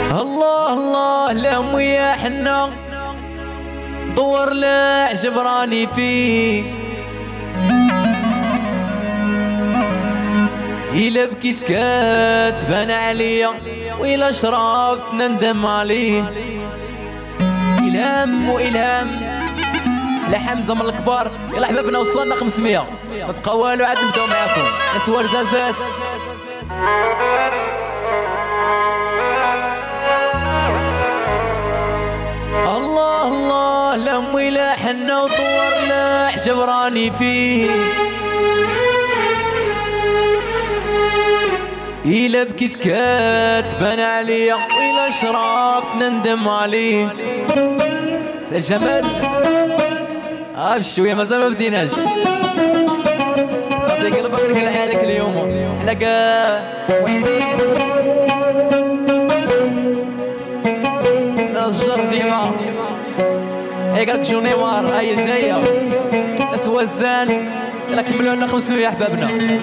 الله الله لهم ويا حنا دور لا جبراني فيه إلا بكيت كاتبان عليا وإلا شربت نندم عليه. إلهام وإلهام لا حمزة من الكبار. يلا حبابنا وصلنا 500 ما بقى والو عاد نبداو معاكم ناس ورزازات. الله الله لمي لا حنا وطور لا جبراني فيه إلا بكيت كاتبان عليا وإلا شربت نندم عليه. الجمال بشوية مازال ما بديناش. غادي قلبك لك لحالك اليوم حلقة وحسين نجر ديما هي قالك شو نيمار هاي جاية ناس وزان. يلا كملوا لنا 500 يا حبابنا.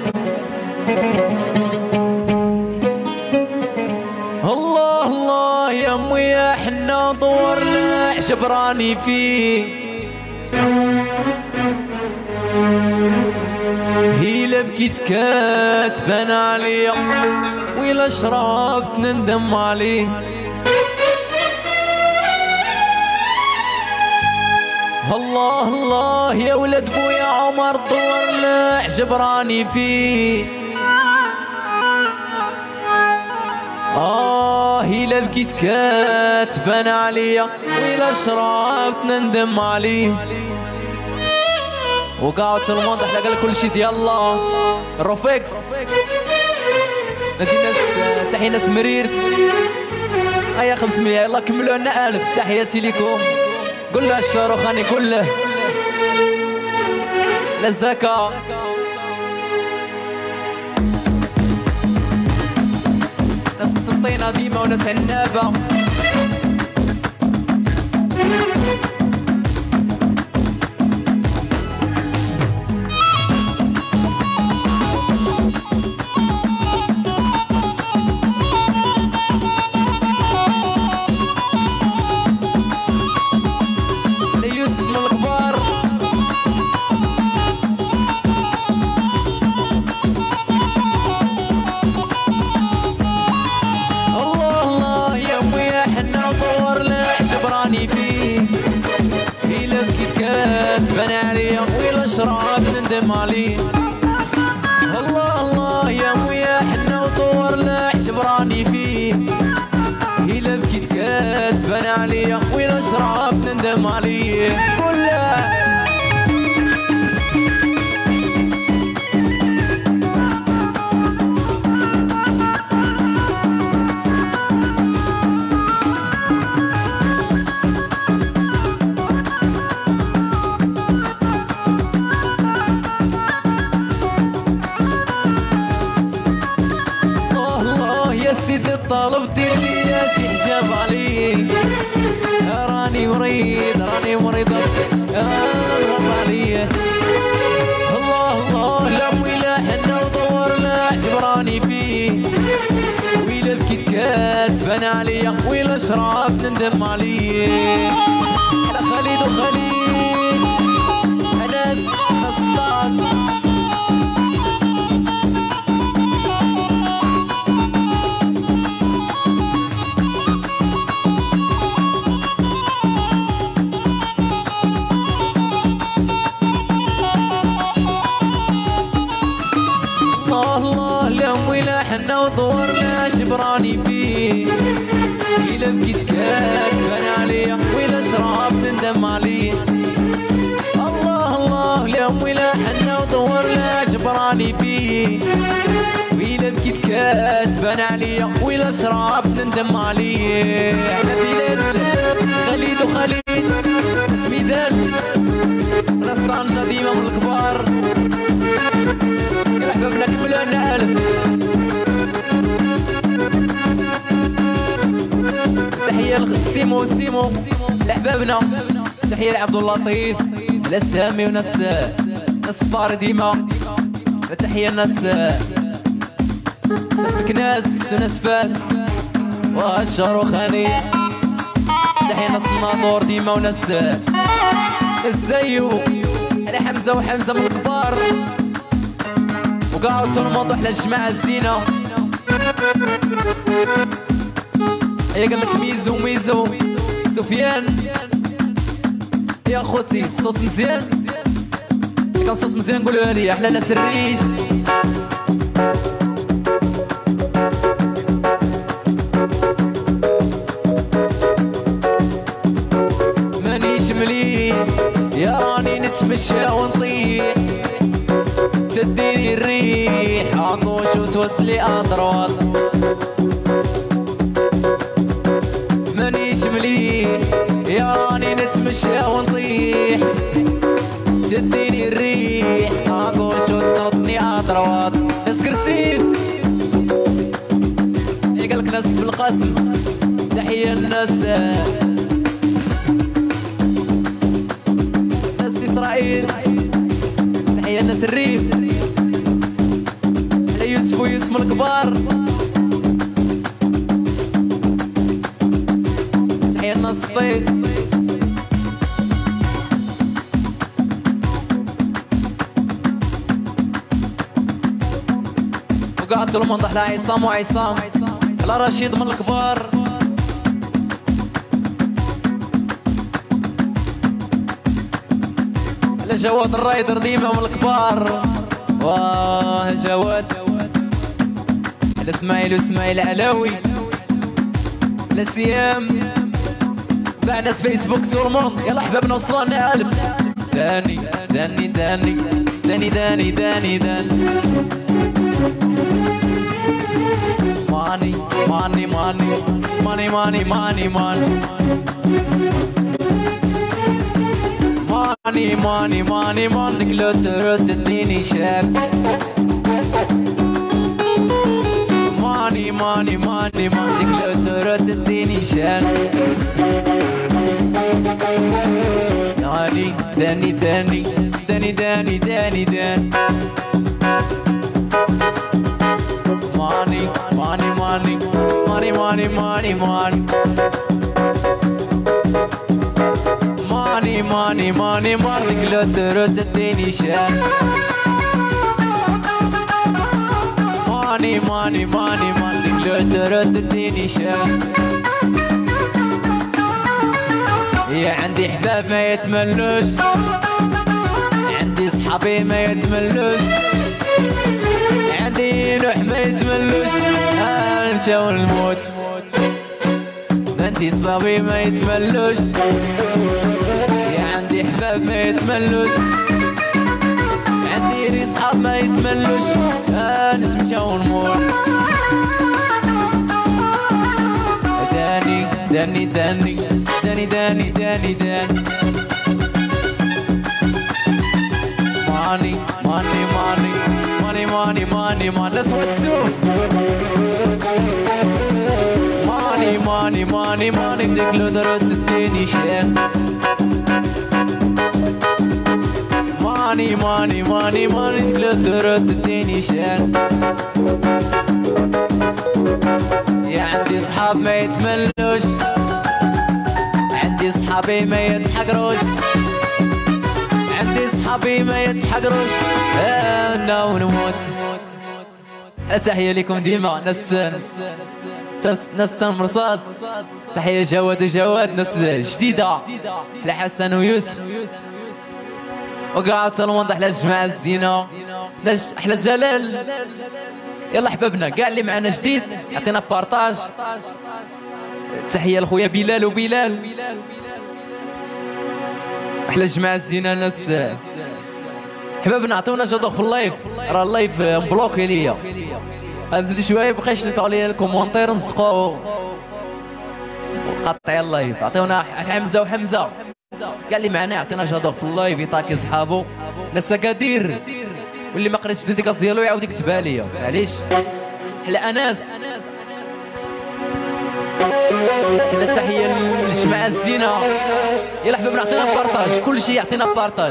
الله الله يا امي يا حنا دور لا جبراني فيه إلا بكيت كاتبان عليا وإلا شربت نندم عليه. الله الله يا ولد بويا عمر دور لا جبراني فيه إلا بكيت كاتبان عليا وإلا شربت نندم عليه. وقعوا تلمون احنا قال كل شيء ديال الله الروفيكس. نادي ناس تحية ناس مريرت هيا 500. يلا كملوا لنا 1000. تحياتي لكم. قول له الشاروخاني قول له للزكاة. ناس مسطينة ديما وناس عنابة. شربت نندم عليه. الله الله يا مويا حنا وطور لا جبراني فيه إلا بكيت كاتبان عليا وإلا شربت نندم عليه. كلها الطالب دير لي شي حجاب عليه. راني مريض راني مريض نغض عليه. الله الله لا ويلا حنا ودور لا جبراني فيه ويلا بكيت كاتبان عليا ويلا شربت نندم عليه. على خالد وخالد انس نصطاد. الله لهم ولا حنا ودور لا جبراني فيه إلا بكيت كاتبان عليا وإلا شربت نندم عليه. الله الله لهم ولا حنا ودور لا جبراني فيه وإلا بكيت كاتبان عليا وإلا شربت نندم عليه. على بلال خالد وخالد اسمي دارت راس طنجة ديما من الكبار. يا حبابنا كملوا لنا 1000. تحية لسيمو سيمو لحبابنا. تحية لعبد اللطيف لسامي وناس كبار ديما. تحية لناس مكناس وناس فاس الشاروخاني. تحية ناس الناظور ديما وناس الزيو على حمزة وحمزة من الكبار وقاعد تنمط على الجماعة الزينة. هي قال لك ميزو ميزو سفيان يا خوتي الصوت مزيان كان الصوت مزيان قولوها لي احلى ناس الريش. مانيش مليح يا راني نتمشى ونطيح تديني الريح عطوش وتودلي اطراط. مانيش مليح يا راني نتمشى ونطيح تديني الريح عطوش وتردني اطراط. ناس كرسيس قالك ناس بالقسم تحية الناس إسرائيل تحية الناس الريف على يوسف ويوسف الكبار. تحية الناس الصيف وقعدت المنطح على عصام وعصام على رشيد من الكبار. على جواد الرايدر ديما من الكبار. واه جواد على اسماعيل واسماعيل علاوي على سيام كاع ناس فيسبوك تورموند. يلا حبابنا وصلنا الف داني داني داني داني داني داني داني ماني ماني ماني ماني ماني ماني ماني ماني ماني ماني ماني ديك لوترو تديني شاك. ماني ماني ماني ماني ديك لوترو تديني شاك. داني داني داني داني داني داني داني ماني ماني ماني ماني ماني ماني ماني ماني ماني ماني ماني كلوترو تديني شان. ماني ماني ماني ماني كلوترو تديني شان. يا عندي حباب ما يتملوش عندي صحابي ما يتملوش عندي نوح ما يتملوش نشاو الموت. عندي صبابي ما يتملوش عندي حباب ما يتملوش عندي لي صحاب ما يتملوش نتمشى ونموت. داني داني داني داني داني داني داني ماني ماني ماني ماني ماني ماني ماني لصوت سوق. ماني ماني ماني ماني ديك لو درت تديني شان. ماني ماني ماني ماني ديك لو درت تديني شان. يا عندي صحاب ما يتملوش عندي صحابي ما يتحقروش عندي صحابي ما يتحقروش انا ونموت. تحية لكم ديما ناس تنمرصات. تحية جواد وجواد ناس جديدة لحسن ويوسف وقاعد تنوضح على الجماعة الزينة أحلى جلال. يلا حبابنا كاع اللي معنا جديد عطينا بارطاج. تحية لخويا بلال وبلال أحلى الجماعة الزينة ناس حبابنا. عطونا جدوغ في اللايف راه اللايف مبلوكي ليا. نزيد شويه بقاش تطلعوا لي الكومونتير نصدقوا قطعي اللايف. عطيونا حمزه وحمزه قال لي معنا عطينا جدوغ في اللايف يطاكي صحابو ناس اكادير واللي ما قريتش الديكاس ديالو يعاود يكتبها لي. معليش حلا اناس حلا تحيه للجماعه الزينه. يلا حبابنا عطينا بارطاج كل شيء يعطينا بارطاج.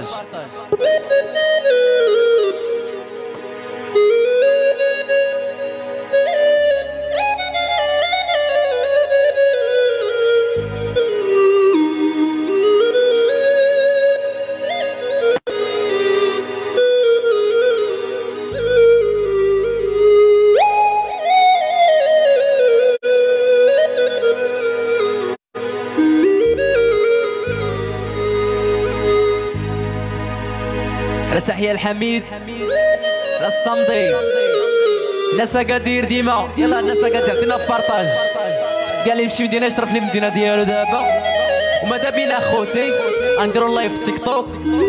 تحية لحميد الصمدي. ناس قادير ديما، يلا ناس قادير عطينا بارطاج. قال لي يمشي مدينة يشرف لي المدينة ديالو دابا، وماذا بينا خوتي غنديرو اللايف في تيك توك.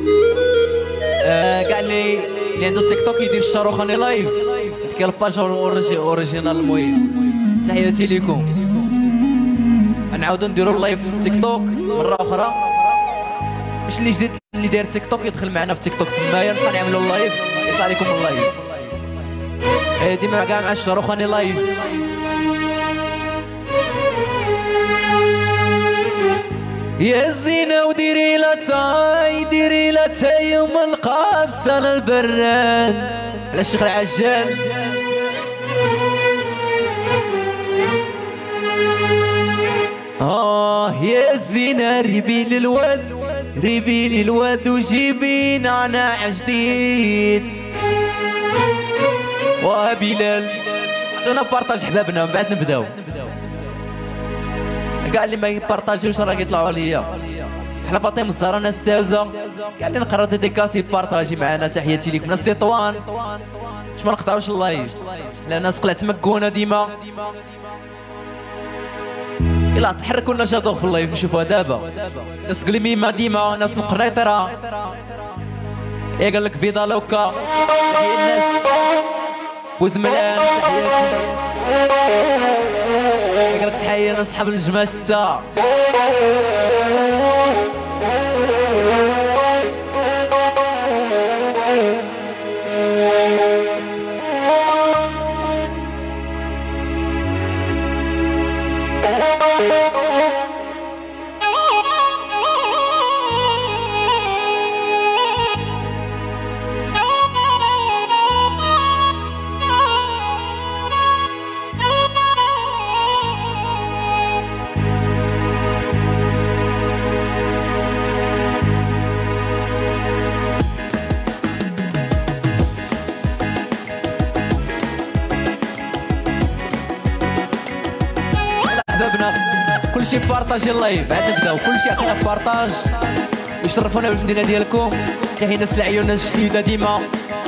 كاع اللي عنده تيك توك يدير الشاروخاني لايف ديك الباج اوريجينال. المهم تحياتي ليكم. غنعاودو نديرو اللايف في تيك توك مرة أخرى، باش اللي جديد اللي داير تيك توك يدخل معنا في تيك توك تمايا نبقى نعملو اللايف يطلع لكم اللايف. ديما كاع مع الشاروخاني لايف. يا الزينة وديري لا تاي، ديري لا تاي يوم القابس انا البراد على الشيخ العجال. يا الزينة ريبي للواد، ريبي للواد وجيبي نعناع جديد. بلال عطونا بارطاج حبابنا من بعد نبداو. كاع اللي ما يبارطاجيوش راه كيطلعوا عليا. حنا فاطمه الزهراء ناس تازه، كاع اللي نقرا ديديكاسي بارطاجي معنا. تحياتي ليكم ناس تطوان. باش ما نقطعوش اللايف لا ناس قلعت مكونه ديما. يلا تحركوا النشاط في اللايف نشوفوها دابا. ناس قليميمه ديما، ناس مقريطره. قال لك فيدا لوكا. تحيه الناس بوزملان تحياتي. قال لك تحيه لاصحاب الجماعه 6. كلشي بارطاجي اللايف عاد نبداو. كلشي عطينا بارطاج يشرفونا بالمدينه ديالكم. تحية ناس العيون ناس الجديده ديما،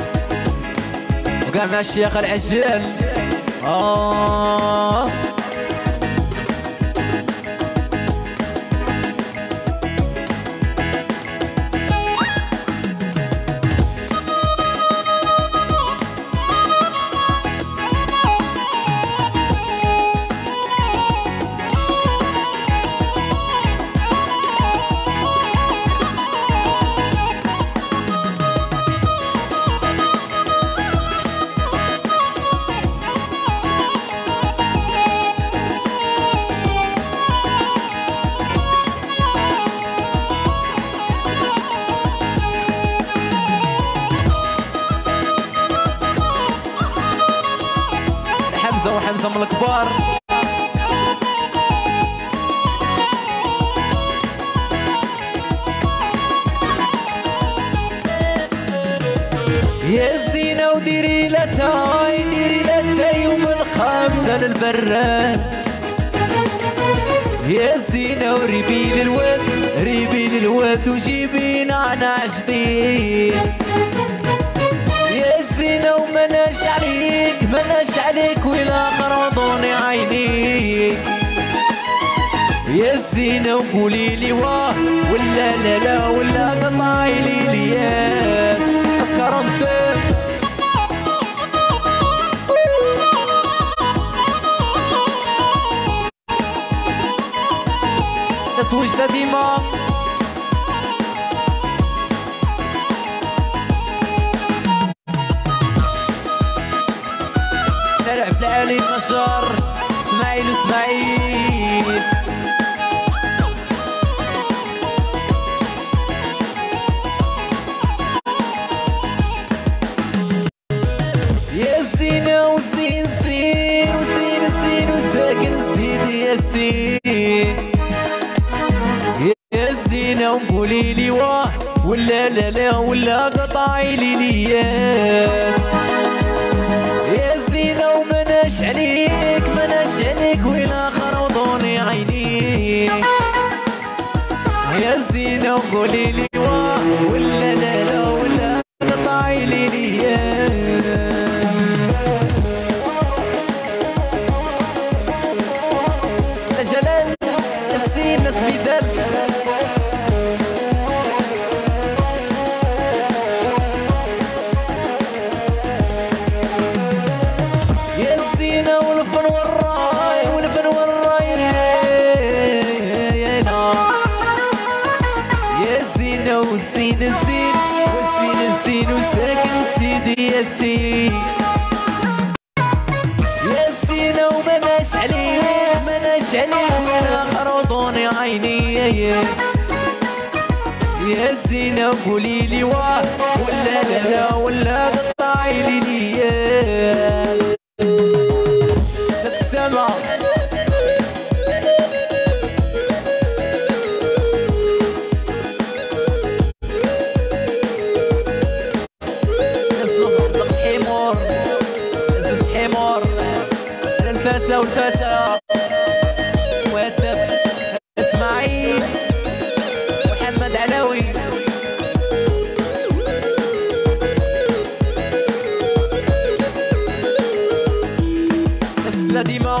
وكاع مع الشيخ العجال. وحمزة من الكبار. يا الزينة وديري لا تاي، ديري لا تاي وبالقابسة للبراد. يا الزينة وريبي للواد، ريبي للواد وجيبي نعناع جديد. يا الزينة ومناش عليك، مناش عليك والاخر وضوني عينيك. يا الزينة وقولي لي واه ولا لا لا ولا قطعي لي لياس اسكر نطير. ناس وجدة ديما عبد العالي النجار. اسماعيل واسماعيل يا الزينة وزين زين وزين الزين وساكن سيدي ياسين. يا الزينة وقولي لي واه ولا لا لا ولا قطعي لي لياس. يا الزينة ومناش عليك، مناش عليك والاخر وضوني عينيك. يا الزينة وقولي لي واه ولا لا لا ولا الزين الزين والزين الزين وساكن سيدي ياسين ياسين ومناش عليك مناش عليك ولا خروطوني عيني يا زينة قولي لي واه ولا لا لا ولا قطعي لي لياس ناسك سامع نزلق سحيمور نزلق سحيمور الفتى والفتى مؤدب اسماعيل محمد علوي نسلة ديما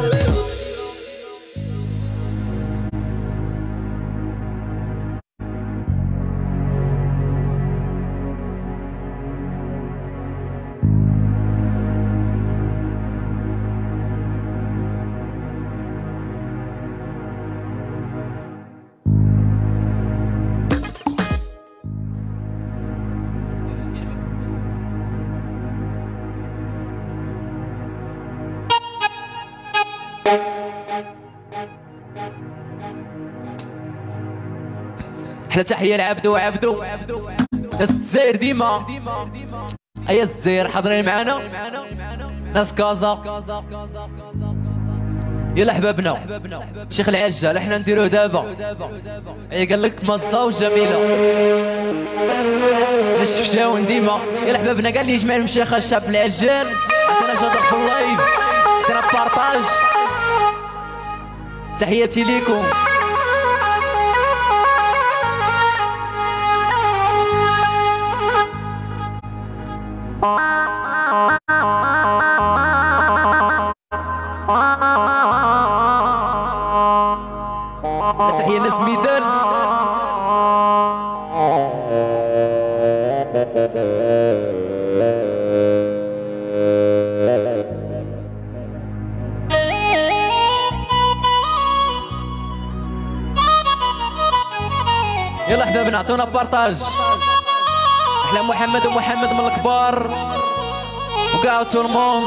احلى تحيه لعبدو عبدو ناس الجزائر ديما ايا الجزائر حاضرين معانا ناس كازا يلا حبابنا شيخ العجال احنا نديروه دابا ايا قال لك مصدا وجميله الشفشاون ديما يلا حبابنا قال لي يجمع المشيخه الشاب العجال انا جادر في اللايف درا بارطاج تحياتي ليكم تحية لناس ميدالت يلا حبابنا اعطونا بارطاج احلى محمد ومحمد من الكبار وكاع تورمون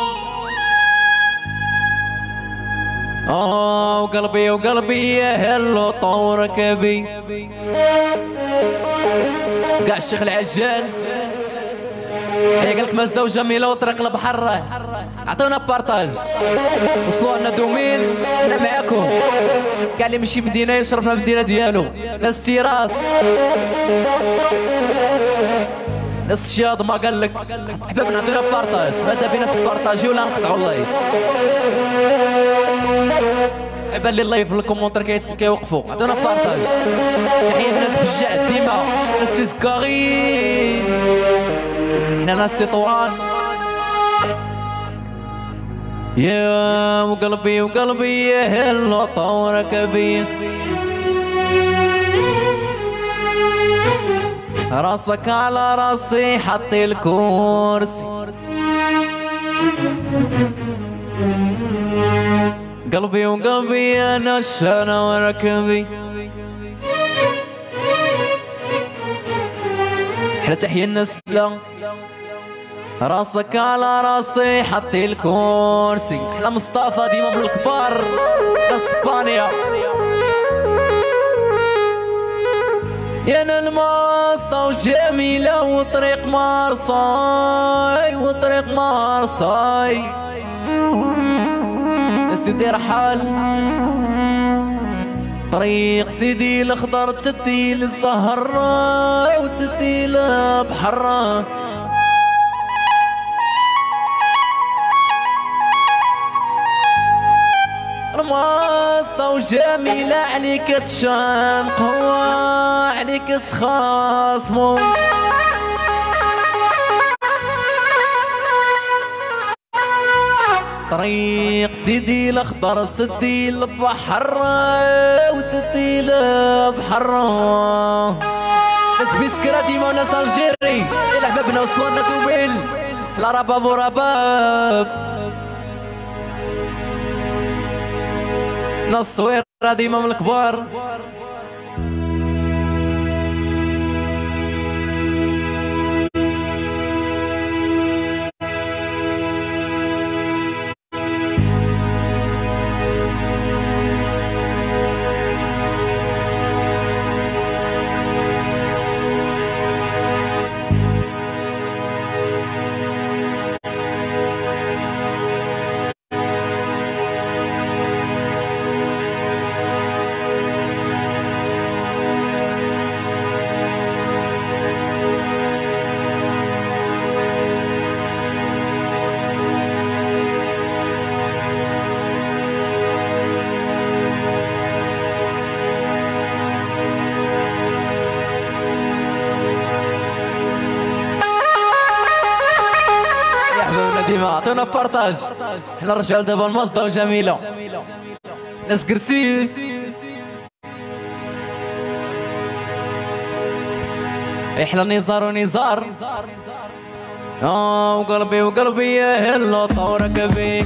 وقلبي وقلبي يا هلو طور كبي كاع الشيخ العجال هي قالك مازدا وجميله وطريق البحر عطونا بارطاج وصلوا لنا دومين انا معاكم كاع اللي ماشي مدينه يشرفنا بالمدينه ديالو ناس تيراس ناس الشياض ما قال لك حبابنا عطينا بارطاج ماذا بينا تبارطاجي ولا نقطعوا اللايف يبان لي اللايف في الكومونتر كيوقفوا عطونا بارطاج تحيه للناس بالجعد ديما ناس تسكاري حنا ناس تطوان يا وقلبي وقلبي يا هلا طورك بيه راسك على راسي حطي الكرسي قلبي وقلبي انا الشنا وركبي احلى تحية الناس راسك على راسي حطي الكرسي احلى مصطفى ديما من الكبار اسبانيا يا انا الماسطة وجميلة وطريق مارساي وطريق مارساي سيدي رحال طريق سيدي الاخضر تدي للزهرة وتدي لبحر الماسطة وجميلة عليك تشان قوة عليك تخاصمو طريق سيدي الاخضر تدي للبحر وتدي لبحر ناس بسكرة ديما وناس الجيري الى حبابنا وصلنا دوبيل لا رباب ورباب ناس صويرة ديما من الكبار عطونا بارطاج. حنا نرجعو دابا المصدة وجميلة ناس كرسي. احلى نزار ونزار وقلبي وقلبي يا هلو طورك بيه.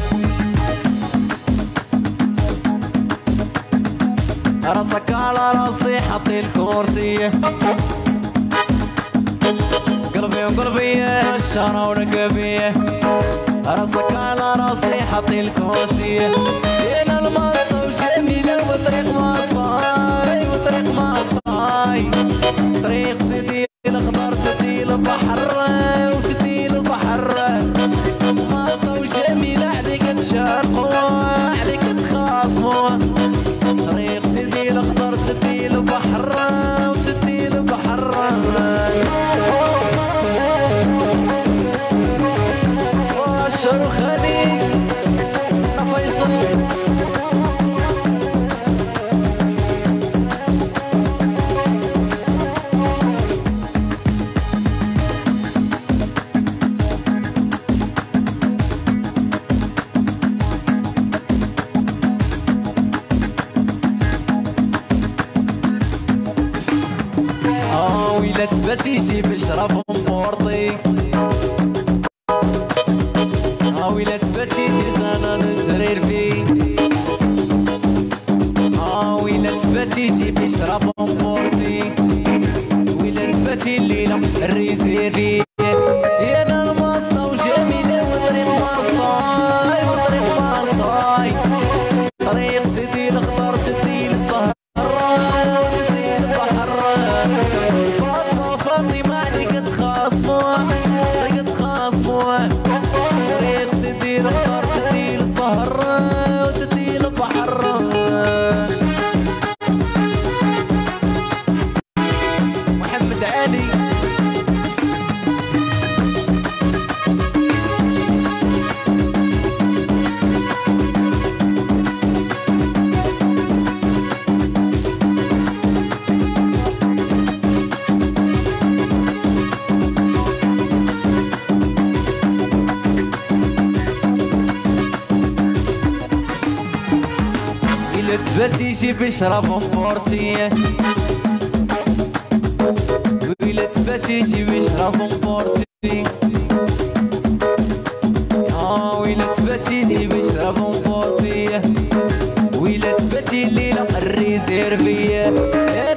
راسك على راسي حطي الكرسي. قلبي وقلبي يا الشارع وركبي. راسك على راسي حطي الكرسي. انا المصطة وجميلة وطريق مصاي وطريق مصاي. طريق سيدي الخضر سدي البحر وسدي البحر. مصطة وجميلة عليك تشارقوا عليك تخاصموا. طريق سيدي الخضر سدي البحر وسدي البحر. شرخني فيصل ويلا تباتي جيب شراب مبورطي. ويلا تباتي زانا نسرير فيه. ويلا تباتي جيبي شراب مبورتي. ويلا تباتي الليلة الريزيري. يا انا المصطة وجميلة وطريق مصاي وطريق مصاي. طريق سيدي الخضر سيدي الزهر وسيدي البحر. فاطمة فاطمة عليك تخاصموا عليك تخاصموا. طريق سيدي الخضر سيدي الزهر وسيدي البحر. محمد علي تباتي جيبي شراب مبورتي. ويلا تباتي جيبي شراب مبورتي. ويلا تباتي جيبي شراب مبورتي. ويلا تباتي الليلة الريزيرفية.